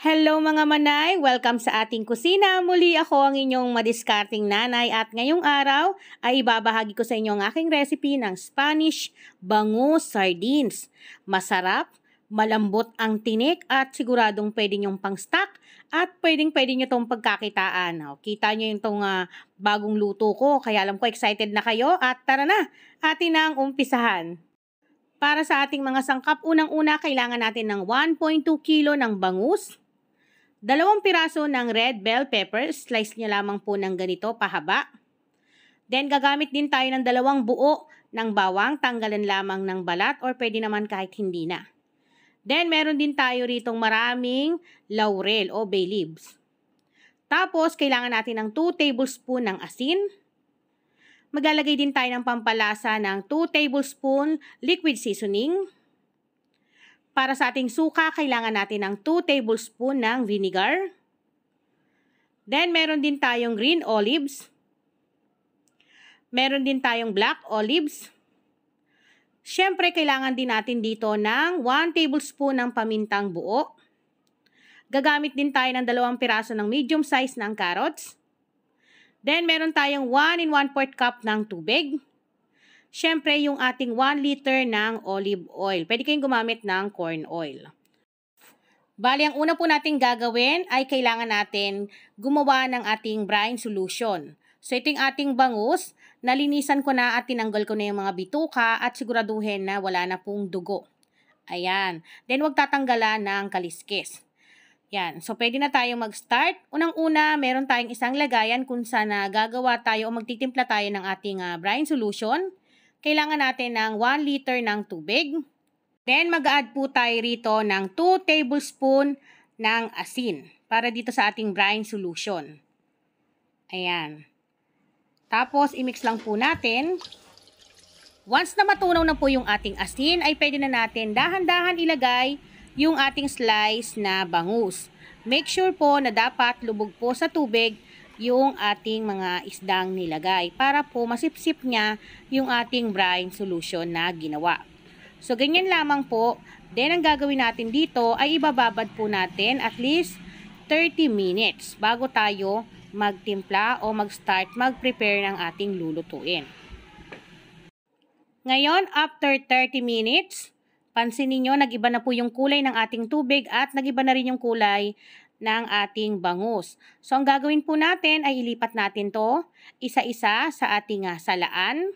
Hello mga manay! Welcome sa ating kusina. Muli ako ang inyong madiskarting nanay at ngayong araw ay ibabahagi ko sa inyo ang aking recipe ng Spanish bangus sardines. Masarap, malambot ang tinik at siguradong pwede nyong pang-stock at pwede nyo itong pagkakitaan. Kita nyo yung bagong luto ko kaya alam ko excited na kayo at tara na! Atin na ang umpisahan. Para sa ating mga sangkap, unang-una kailangan natin ng 1.2 kilo ng bangus. 2 piraso ng red bell pepper, slice niya lamang po ng ganito, pahaba. Then, gagamit din tayo ng 2 buo ng bawang, tanggalan lamang ng balat or pwede naman kahit hindi na. Then, meron din tayo ritong maraming laurel o bay leaves. Tapos, kailangan natin ng 2 tablespoon ng asin. Maglalagay din tayo ng pampalasa ng 2 tablespoon liquid seasoning. Para sa ating suka, kailangan natin ng 2 tablespoon ng vinegar. Then, meron din tayong green olives. Meron din tayong black olives. Siyempre, kailangan din natin dito ng 1 tablespoon ng pamintang buo. Gagamit din tayo ng 2 piraso ng medium size ng carrots. Then, meron tayong 1 1/4 cup ng tubig. Siyempre, yung ating 1 liter ng olive oil. Pwede kayong gumamit ng corn oil. Bali, ang una po natin gagawin ay kailangan natin gumawa ng ating brine solution. So, ito yung ating bangus. Nalinisan ko na at tinanggal ko na yung mga bituka at siguraduhin na wala na pong dugo. Ayan. Then, huwag tatanggalan ng kaliskis. Yan. So, pwede na tayong mag-start. Unang-una, meron tayong isang lagayan kung saan gagawa tayo o magtitimpla tayo ng ating brine solution. Kailangan natin ng 1 liter ng tubig. Then, mag-add po tayo rito ng 2 tablespoon ng asin para dito sa ating brine solution. Ayan. Tapos, i-mix lang po natin. Once na matunaw na po yung ating asin, ay pwede na natin dahan-dahan ilagay yung ating slice na bangus. Make sure po na dapat lubog po sa tubig yung ating mga isdang nilagay para po masipsip niya yung ating brine solution na ginawa. So, ganyan lamang po. Then, ang gagawin natin dito ay ibababad po natin at least 30 minutes bago tayo magtimpla o mag-start mag-prepare ng ating lulutuin. Ngayon, after 30 minutes, pansinin nyo, nag-iba na po yung kulay ng ating tubig at nag-iba na rin yung kulay ng ating bangus. So, ang gagawin po natin ay ilipat natin to isa-isa sa ating salaan.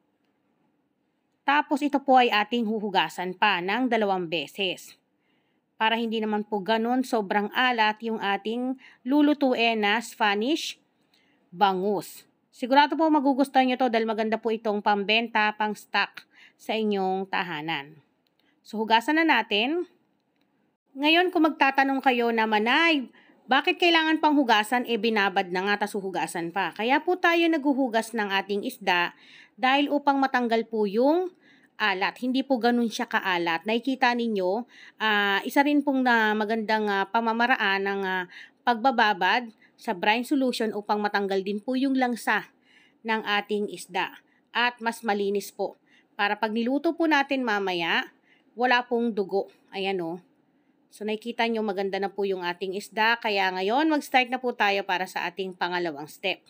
Tapos, ito po ay ating huhugasan pa ng 2 beses. Para hindi naman po ganun sobrang alat yung ating lulutuin na Spanish bangus. Sigurado po magugustuhan nyo to dahil maganda po itong pambenta, pang stock sa inyong tahanan. So, hugasan na natin. Ngayon, kung magtatanong kayo na manay, bakit kailangan pang hugasan? Binabad na nga, tas hugasan pa. Kaya po tayo naghuhugas ng ating isda dahil upang matanggal po yung alat. Hindi po ganun siya kaalat. Nakikita ninyo, isa rin pong magandang pamamaraan ng pagbababad sa brine solution upang matanggal din po yung langsa ng ating isda. At mas malinis po. Para pag niluto po natin mamaya, wala pong dugo. Ayan o. So, nakikita nyo maganda na po yung ating isda. Kaya ngayon, mag-start na po tayo para sa ating pangalawang step.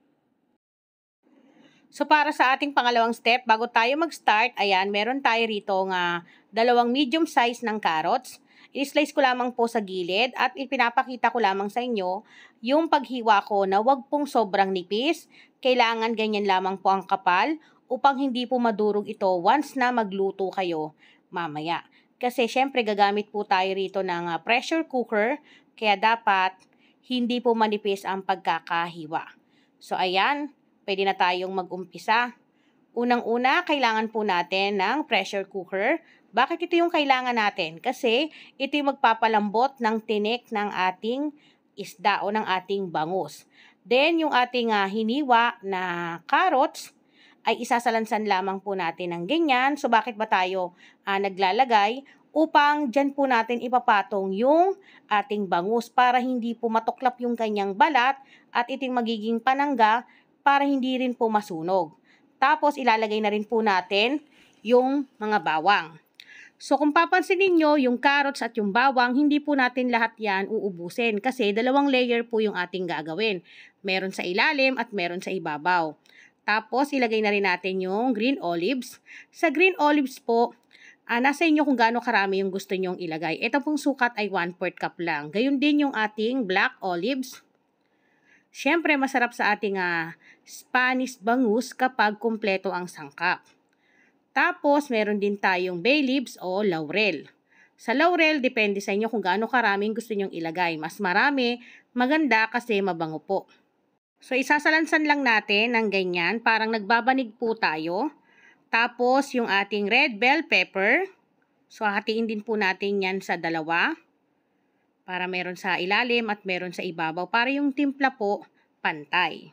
So, para sa ating pangalawang step, bago tayo mag-start, ayan, meron tayo rito nga 2 medium size ng carrots. I-slice ko lamang po sa gilid at ipinapakita ko lamang sa inyo yung paghiwa ko na wag pong sobrang nipis. Kailangan ganyan lamang po ang kapal upang hindi po madurog ito once na magluto kayo mamaya. Kasi syempre gagamit po tayo rito ng pressure cooker, kaya dapat hindi po manipis ang pagkakahiwa. So ayan, pwede na tayong mag-umpisa. Unang-una, kailangan po natin ng pressure cooker. Bakit ito yung kailangan natin? Kasi ito yung magpapalambot ng tinik ng ating isda o ng ating bangus. Then yung ating hiniwa na carrots, ay isasalansan lamang po natin ng ganyan. So, bakit ba tayo naglalagay? Upang dyan po natin ipapatong yung ating bangus para hindi po matuklap yung kanyang balat at iting magiging panangga para hindi rin po masunog. Tapos, ilalagay na rin po natin yung mga bawang. So kung papansin ninyo, yung carrots at yung bawang, hindi po natin lahat yan uubusin kasi 2 layer po yung ating gagawin. Meron sa ilalim at meron sa ibabaw. Tapos ilagay na rin natin yung green olives. Sa green olives po, nasa inyo kung gaano karami yung gusto nyong ilagay. Ito pong sukat ay 1/4 cup lang. Gayun din yung ating black olives. Siyempre, masarap sa ating Spanish bangus kapag kumpleto ang sangkap. Tapos, meron din tayong bay leaves o laurel. Sa laurel, depende sa inyo kung gaano karaming gusto nyong ilagay. Mas marami, maganda kasi mabango po. So, isasalansan lang natin ng ganyan, parang nagbabanig po tayo. Tapos, yung ating red bell pepper. So, hatiin din po natin yan sa 2. Para meron sa ilalim at meron sa ibabaw. Para yung timpla po, pantay.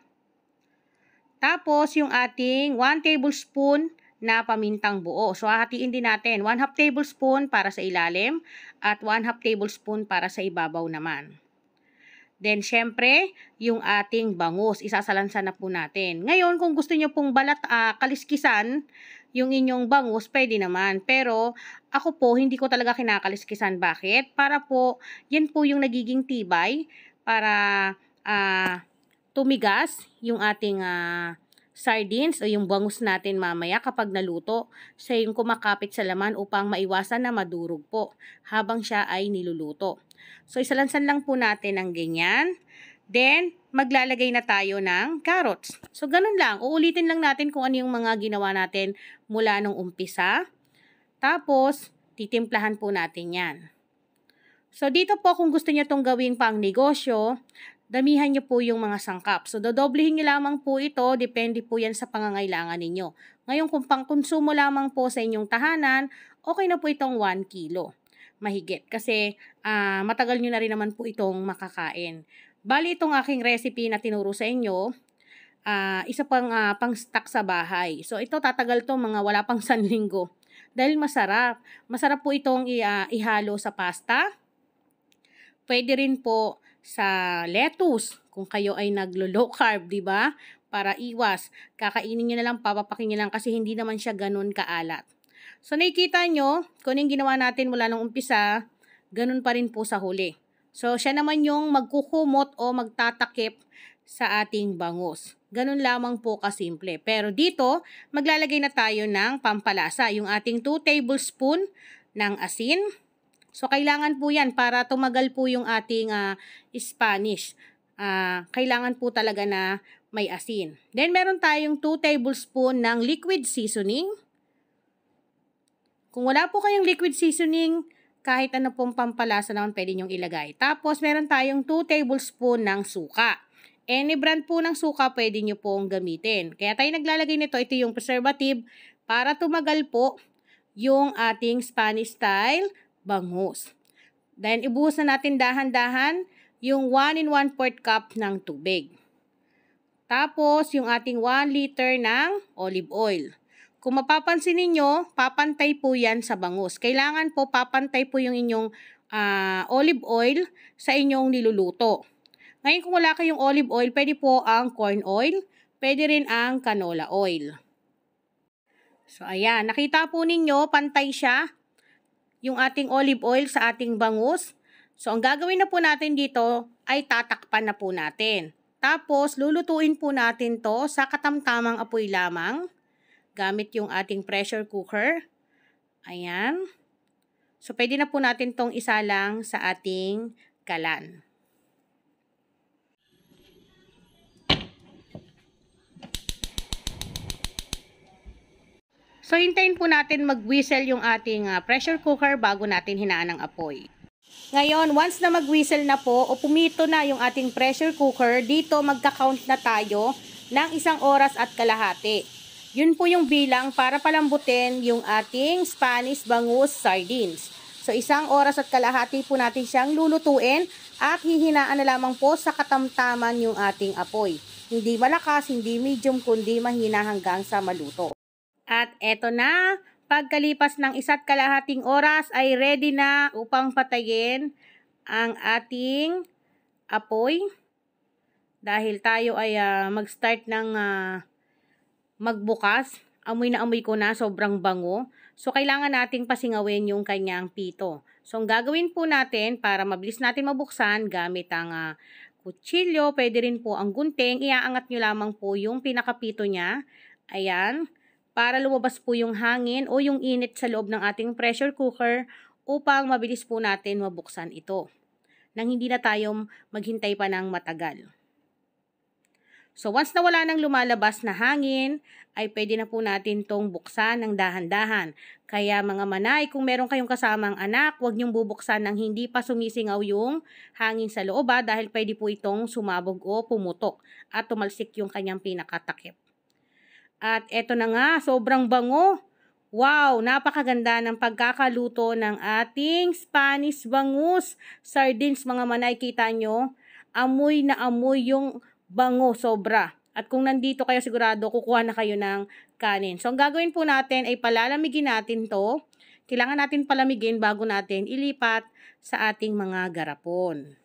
Tapos, yung ating 1 tablespoon na pamintang buo. So, hahatiin din natin 1/2 tablespoon para sa ilalim at 1/2 tablespoon para sa ibabaw naman. Then, syempre, yung ating bangus, isasalansan na po natin. Ngayon, kung gusto nyo pong kaliskisan yung inyong bangus, pwede naman. Pero, ako po, hindi ko talaga kinakaliskisan. Bakit? Para po, yan po yung nagiging tibay para tumigas yung ating sardines o yung bangus natin mamaya kapag naluto. Siya yung kumakapit sa laman upang maiwasan na madurog po habang siya ay niluluto. So, isalansan lang po natin ng ganyan. Then, maglalagay na tayo ng carrots. So, ganun lang. Uulitin lang natin kung ano yung mga ginawa natin mula nung umpisa. Tapos, titimplahan po natin yan. So, dito po kung gusto niyo itong gawing pang negosyo, damihan niyo po yung mga sangkap. So, dodoblehin niyo lamang po ito. Depende po yan sa pangangailangan ninyo. Ngayon, kung pangkonsumo lamang po sa inyong tahanan, okay na po itong 1 kilo. Mahigit. Kasi, matagal nyo na rin naman po itong makakain. Bali, itong aking recipe na tinuro sa inyo, isa pang pang-stock sa bahay. So, ito tatagal to mga wala pang 1 linggo. Dahil masarap. Masarap po itong ihalo sa pasta. Pwede rin po sa lettuce, kung kayo ay naglo-low carb, di ba? Para iwas. Kakainin nyo na lang, papapakin nyo lang kasi hindi naman siya ganun kaalat. So, nakikita nyo, kung yung ginawa natin mula nung umpisa, ganun pa rin po sa huli. So, siya naman yung magkukumot o magtatakip sa ating bangus. Ganun lamang po kasimple. Pero dito, maglalagay na tayo ng pampalasa. Yung ating 2 tablespoon ng asin. So, kailangan po yan para tumagal po yung ating Spanish. Kailangan po talaga na may asin. Then, meron tayong 2 tablespoon ng liquid seasoning. Kung wala po kayong liquid seasoning, kahit ano pong pampalasa naman pwede nyong ilagay. Tapos, meron tayong 2 tablespoon ng suka. Any brand po ng suka pwede nyo pong gamitin. Kaya tayo naglalagay nito, ito yung preservative para tumagal po yung ating Spanish style bangus. Then, ibuhos na natin dahan-dahan yung 1 and 1/4 cup ng tubig. Tapos, yung ating 1 liter ng olive oil. Kung mapapansin ninyo, papantay po yan sa bangus. Kailangan po papantay po yung inyong olive oil sa inyong niluluto. Ngayon, kung wala kayong olive oil, pwede po ang corn oil, pwede rin ang canola oil. So, ayan. Nakita po ninyo, pantay siya yung ating olive oil sa ating bangus. So, ang gagawin na po natin dito ay tatakpan na po natin. Tapos, lulutuin po natin to sa katamtamang apoy lamang gamit yung ating pressure cooker. Ayan. So, pwede na po natin tong isalang sa ating kalan. So, hintayin po natin mag-whistle yung ating pressure cooker bago natin hinaan ang apoy. Ngayon, once na mag-whistle na po o pumito na yung ating pressure cooker, dito magka-count na tayo ng 1 oras at kalahati. Yun po yung bilang para palambutin yung ating Spanish bangus sardines. So, 1 oras at kalahati po natin siyang lulutuin at hihinaan na lamang po sa katamtaman yung ating apoy. Hindi malakas, hindi medium, kundi mahina hanggang sa maluto. At eto na, pagkalipas ng 1 kalahating oras ay ready na upang patayin ang ating apoy. Dahil tayo ay mag-start ng magbukas. Amoy na amoy ko na, sobrang bango. So, kailangan nating pasingawin yung kanyang pito. So, ang gagawin po natin para mabilis natin mabuksan gamit ang kutsilyo, pwede rin po ang gunting, iaangat nyo lamang po yung pinakapito niya. Ayan, para lumabas po yung hangin o yung init sa loob ng ating pressure cooker upang mabilis po natin mabuksan ito nang hindi na tayo maghintay pa ng matagal. So, once na wala nang lumalabas na hangin, ay pwede na po natin tong buksan ng dahan-dahan. Kaya mga manay, kung meron kayong kasamang anak, huwag niyong bubuksan ng hindi pa sumisingaw yung hangin sa loob dahil pwede po itong sumabog o pumutok at tumalsik yung kanyang pinakatakip. At eto na nga, sobrang bango. Wow, napakaganda ng pagkakaluto ng ating Spanish bangus. Sardines mga manay, kita nyo? Amoy na amoy yung bango, sobra. At kung nandito kayo sigurado, kukuha na kayo ng kanin. So, ang gagawin po natin ay palalamigin natin to. Kailangan natin palamigin bago natin ilipat sa ating mga garapon.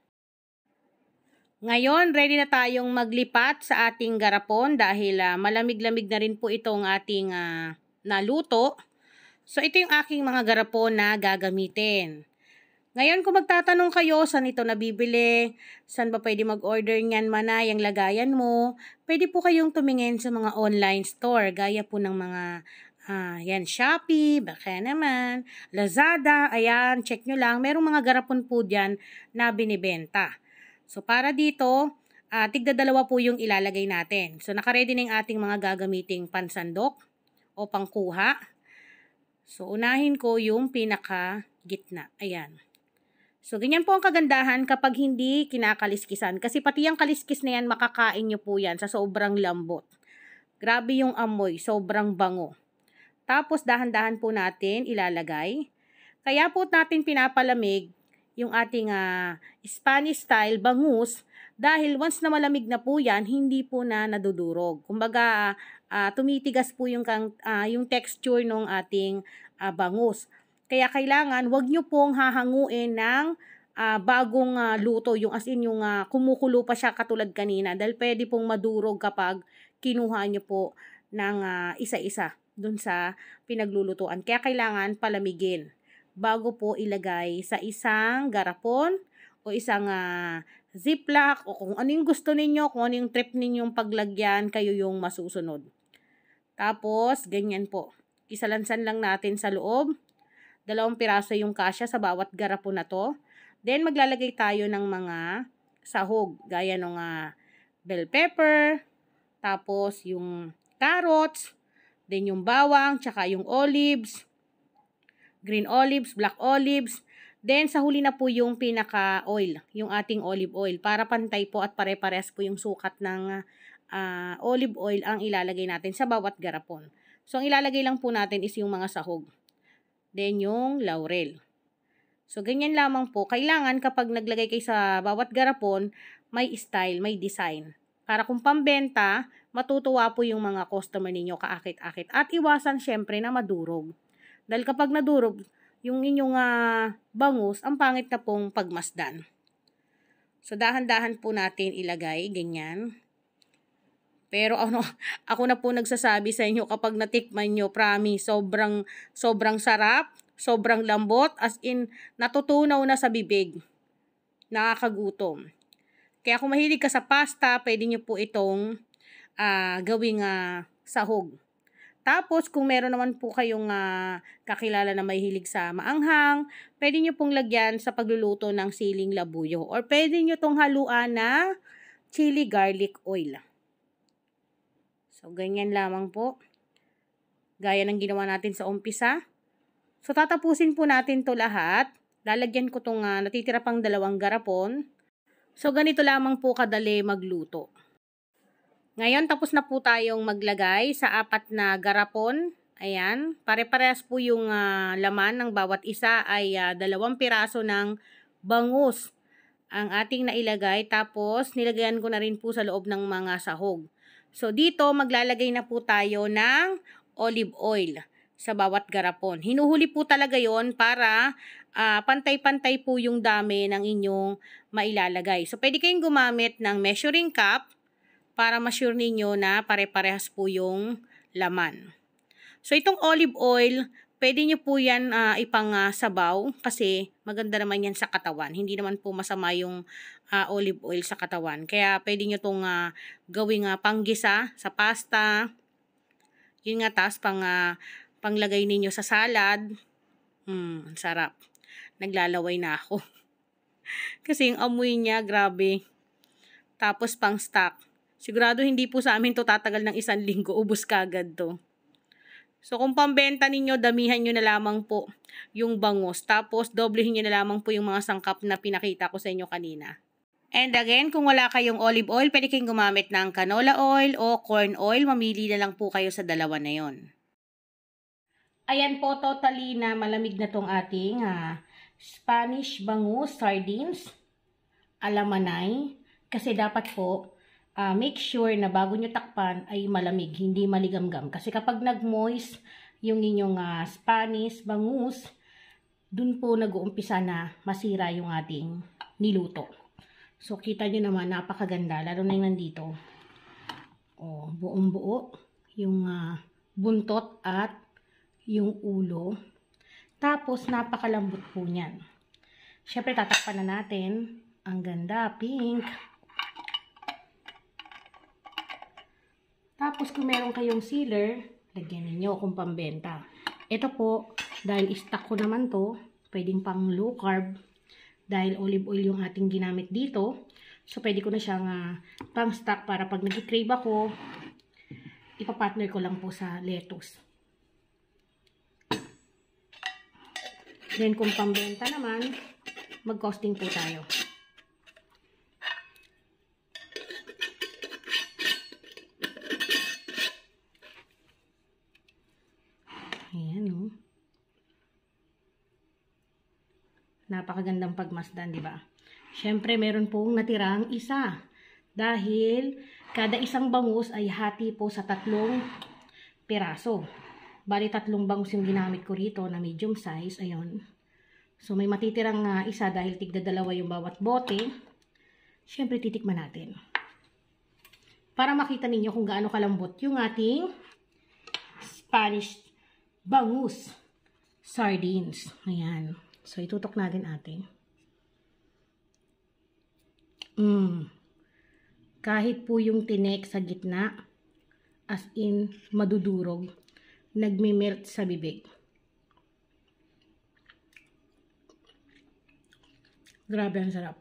Ngayon, ready na tayong maglipat sa ating garapon dahil malamig-lamig na rin po itong ating naluto. So, ito yung aking mga garapon na gagamitin. Ngayon, kung magtatanong kayo, saan ito nabibili? Saan ba pwede mag-order niyan, manay, ang lagayan mo? Pwede po kayong tumingin sa mga online store, gaya po ng mga yan, Shopee, baka naman, Lazada, ayan, check nyo lang. Merong mga garapon po dyan na binibenta. So, para dito, tigda-dalawa po yung ilalagay natin. So, nakaready na yung ating mga gagamiting pansandok o pangkuha. So, unahin ko yung pinaka-gitna. Ayan. So, ganyan po ang kagandahan kapag hindi kinakaliskisan. Kasi pati yung kaliskis na yan, makakain nyo po yan sa sobrang lambot. Grabe yung amoy, sobrang bango. Tapos, dahan-dahan po natin ilalagay. Kaya po natin pinapalamig yung ating Spanish style bangus. Dahil once na malamig na po yan, hindi po na nadudurog. Kumbaga, tumitigas po yung texture ng ating bangus. Kaya kailangan, wag nyo pong hahanguin ng bagong luto, yung as in yung kumukulo pa siya katulad kanina. Dahil pwede pong madurog kapag kinuha nyo po ng isa-isa dun sa pinaglulutuan. Kaya kailangan palamigin bago po ilagay sa isang garapon o isang ziplock o kung ano yung gusto ninyo, kung ano yung trip ninyong paglagyan, kayo yung masusunod. Tapos, ganyan po. Isalansan lang natin sa loob. 2 piraso yung kasya sa bawat garapon na to. Then, maglalagay tayo ng mga sahog. Gaya ng bell pepper, tapos yung carrots, then yung bawang, tsaka yung olives, green olives, black olives. Then, sa huli na po yung pinaka-oil, yung ating olive oil. Para pantay po at pare-parehas po yung sukat ng olive oil ang ilalagay natin sa bawat garapon. So, ang ilalagay lang po natin is yung mga sahog. Then, yung laurel. So, ganyan lamang po. Kailangan kapag naglagay kayo sa bawat garapon, may style, may design. Para kung pambenta, matutuwa po yung mga customer ninyo kaakit-akit. At iwasan syempre na madurog. Dahil kapag nadurog, yung inyong bangus, ang pangit na pong pagmasdan. So, dahan-dahan po natin ilagay, ganyan. Pero ako na po nagsasabi sa inyo kapag natikman nyo, promise, sobrang sarap, sobrang lambot, as in, natutunaw na sa bibig. Nakakagutom. Kaya kung mahilig ka sa pasta, pwede nyo po itong gawing sahog. Tapos, kung meron naman po kayong kakilala na mahilig sa maanghang, pwede nyo pong lagyan sa pagluluto ng siling labuyo. Or pwede nyo tong haluan na chili garlic oil. So, ganyan lamang po. Gaya ng ginawa natin sa umpisa. So, tatapusin po natin to lahat. Lalagyan ko tong natitira pang 2 garapon. So, ganito lamang po kadali magluto. Ngayon, tapos na po tayong maglagay sa 4 na garapon. Ayan. Pare-parehas po yung laman ng bawat isa ay 2 piraso ng bangus ang ating nailagay. Tapos, nilagayan ko na rin po sa loob ng mga sahog. So, dito maglalagay na po tayo ng olive oil sa bawat garapon. Hinuhuli po talaga yon para pantay-pantay po yung dami ng inyong mailalagay. So, pwede kayong gumamit ng measuring cup para ma-sure ninyo na pare-parehas po yung laman. So, itong olive oil, pwede nyo po yan ipang sabaw kasi maganda naman yan sa katawan. Hindi naman po masama yung olive oil sa katawan. Kaya pwede nyo itong gawing panggisa sa pasta. Yun nga, tas panglagay ninyo sa salad. Sarap. Naglalaway na ako. Kasi yung amoy niya, grabe. Tapos pang stock. Sigurado hindi po sa amin to tatagal ng 1 linggo. Ubus kagad to. So, kung pambenta ninyo, damihan nyo na lamang po yung bangus. Tapos, doblehin nyo na lamang po yung mga sangkap na pinakita ko sa inyo kanina. And again, kung wala kayong olive oil, pwede kayong gumamit ng canola oil o corn oil. Mamili na lang po kayo sa dalawa na yon. Ayan po, totally na malamig na tong ating Spanish bangus sardines alamanay. Kasi dapat po, make sure na bago nyo takpan ay malamig, hindi maligamgam. Kasi kapag nag-moist yung inyong Spanish bangus, dun po nag-uumpisa na masira yung ating niluto. So, kita nyo naman, napakaganda. Lalo na yung nandito. O, buong buo. Yung buntot at yung ulo. Tapos, napakalambot po niyan. Siyempre, tatakpan na natin. Ang ganda, pink. Tapos, kung meron kayong sealer, lagyan ninyo kung pambenta. Ito po, dahil stock ko naman to, pwedeng pang low carb. Dahil olive oil yung ating ginamit dito. So, pwede ko na siyang pang stock para pag nag-crave ako, ipapartner ko lang po sa lettuce. Then, kung pambenta naman, mag-costing po tayo. Ayan, oh. Napakagandang pagmasdan, di ba? Siyempre, meron pong natirang isa. Dahil, kada isang bangus ay hati po sa 3 piraso. Bali, 3 bangus yung ginamit ko rito na medium size. Ayun. So, may matitirang isa dahil tigda-2 yung bawat bote. Siyempre, titikman natin. Para makita ninyo kung gaano kalambot yung ating Spanish bangus sardines. Ayan. So, itutok natin atin. Kahit po yung tinik sa gitna, as in, madudurog, nagme-melt sa bibig. Grabe, ang sarap.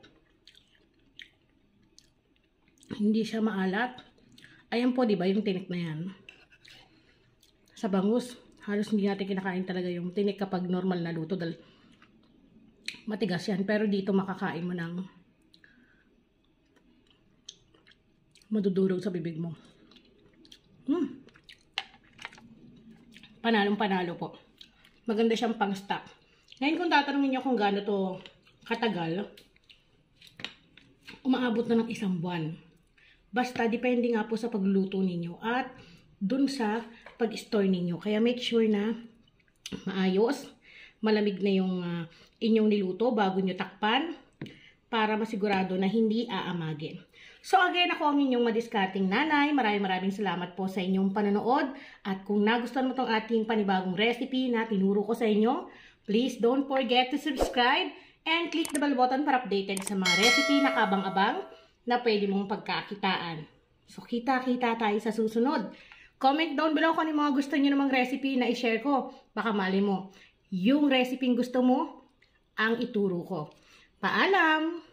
Hindi siya maalat. Ayan po, diba, yung tinik na yan. Sa bangus, halos hindi natin kinakain talaga yung tinik kapag normal na luto dahil matigas yan. Pero dito makakain mo ng madudurog sa bibig mo. Panalong panalo po. Maganda siyang pang stock. Ngayon kung tatanungin niyo kung gaano to katagal, umaabot na ng 1 buwan. Basta depende nga po sa pagluluto ninyo at dun sa pag-store ninyo. Kaya make sure na maayos, malamig na yung inyong niluto bago nyo takpan para masigurado na hindi aamagin. So again, ako ang inyong madiskarting nanay. Maraming salamat po sa inyong panonood. At kung nagustuhan mo tong ating panibagong recipe na tinuro ko sa inyo, please don't forget to subscribe and click the bell button para updated sa mga recipe na kabang-abang na pwede mong pagkakitaan. So kita-kita tayo sa susunod. Comment down below kung ano mga gusto nyo namang recipe na i-share ko. Baka mali mo, yung recipe gusto mo, ang ituro ko. Paalam!